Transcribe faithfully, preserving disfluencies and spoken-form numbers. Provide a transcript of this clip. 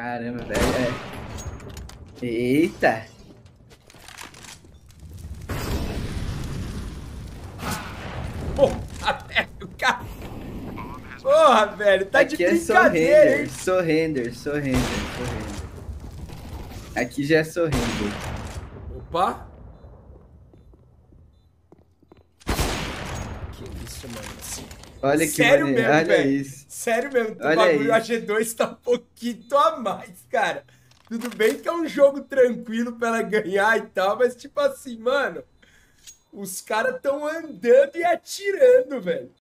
Caramba, velho. É. Eita. Porra, velho, cara. Porra, velho, tá Aqui de é brincadeira, hein? surrender, surrender, surrender, surrender. Aqui já é surrender. Opa. Que isso, mano. Assim, Olha que sério maneiro, mesmo, olha velho. isso. Sério mesmo, o Olha bagulho A isso. G dois tá um pouquinho a mais, cara. Tudo bem que é um jogo tranquilo pra ela ganhar e tal, mas tipo assim, mano, os caras tão andando e atirando, velho.